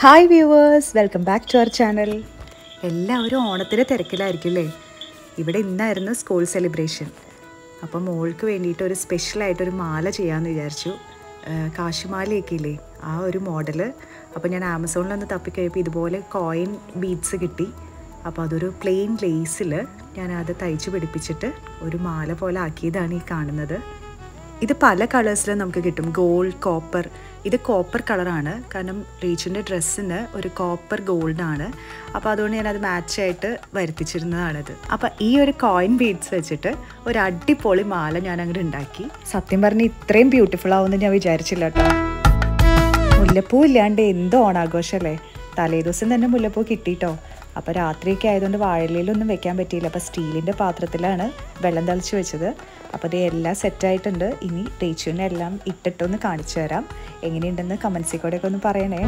Hi viewers, welcome back to our channel. എല്ലാവരും ഓണത്തിൻ്റെ തിരക്കിലായിരിക്കില്ലേ? ഇവിടെ ഇന്നായിരുന്നു സ്കൂൾ സെലിബ്രേഷൻ. അപ്പം മോൾക്ക് വേണ്ടിയിട്ട് ഒരു സ്പെഷ്യലായിട്ടൊരു മാല ചെയ്യാമെന്ന് വിചാരിച്ചു. കാശുമാലയൊക്കെ ഇല്ലേ, ആ ഒരു മോഡല്. അപ്പോൾ ഞാൻ ആമസോണിലൊന്ന് തപ്പിക്കഴിയപ്പോൾ ഇതുപോലെ കോയിൻ ബീഡ്സ് കിട്ടി. അപ്പോൾ അതൊരു പ്ലെയിൻ ലേസിൽ ഞാനത് തയ്ച്ച് പിടിപ്പിച്ചിട്ട് ഒരു മാല പോലെ ആക്കിയതാണ് ഈ കാണുന്നത്. ഇത് പല കളേഴ്സിലും നമുക്ക് കിട്ടും. Gold, copper. ഇത് കോപ്പർ കളറാണ്, കാരണം റീച്ചിൻ്റെ ഡ്രസ്സിന് ഒരു കോപ്പർ ഗോൾഡാണ്. അപ്പോൾ അതുകൊണ്ട് ഞാനത് മാച്ചായിട്ട് വരുത്തിച്ചിരുന്നതാണിത്. അപ്പോൾ ഈ ഒരു കോയിൻ ബീഡ്സ് വെച്ചിട്ട് ഒരു അടിപൊളി മാല ഞാൻ അങ്ങോട്ട് ഉണ്ടാക്കി. സത്യം പറഞ്ഞാൽ ഇത്രയും ബ്യൂട്ടിഫുൾ ആവുമെന്ന് ഞാൻ വിചാരിച്ചില്ല കേട്ടോ. മുല്ലപ്പൂ ഇല്ലാണ്ട് എന്ത് ഓണാഘോഷമല്ലേ. തലേദിവസം തന്നെ മുല്ലപ്പൂ കിട്ടിയിട്ടോ. അപ്പോൾ രാത്രിയൊക്കെ ആയതുകൊണ്ട് വാഴയിലൊന്നും വെക്കാൻ പറ്റിയില്ല. അപ്പോൾ സ്റ്റീലിൻ്റെ പാത്രത്തിലാണ് വെള്ളം തളിച്ച് വെച്ചത്. അപ്പോൾ അത് എല്ലാം സെറ്റായിട്ടുണ്ട്. ഇനി റേച്ചുവിനെ എല്ലാം ഇട്ടിട്ടൊന്ന് കാണിച്ചു തരാം. എങ്ങനെയുണ്ടെന്ന് കമൻസിൽ കൂടെയൊക്കെ ഒന്ന് പറയണേ.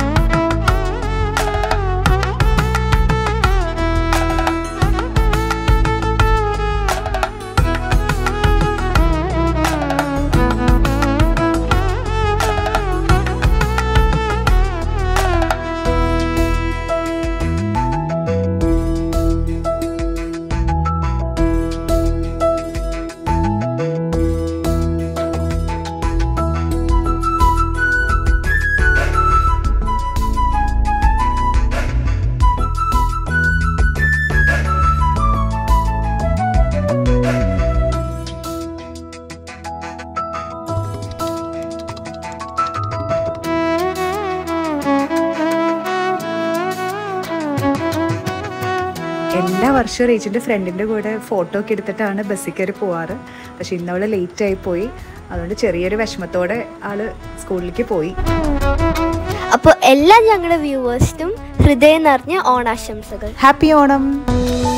എല്ലാ വർഷവും റേച്ചിൻ്റെ ഫ്രണ്ടിൻ്റെ കൂടെ ഫോട്ടോ ഒക്കെ എടുത്തിട്ടാണ് ബസ്സിൽ കയറി പോവാറ്. പക്ഷെ ഇന്നവൾ ലേറ്റായി പോയി. അതുകൊണ്ട് ചെറിയൊരു വിഷമത്തോടെ ആള് സ്കൂളിലേക്ക് പോയി. അപ്പോൾ എല്ലാ ഞങ്ങളുടെ വ്യൂവേഴ്സിനും ഹൃദയം നിറഞ്ഞ ഓണാശംസകൾ. ഹാപ്പി ഓണം.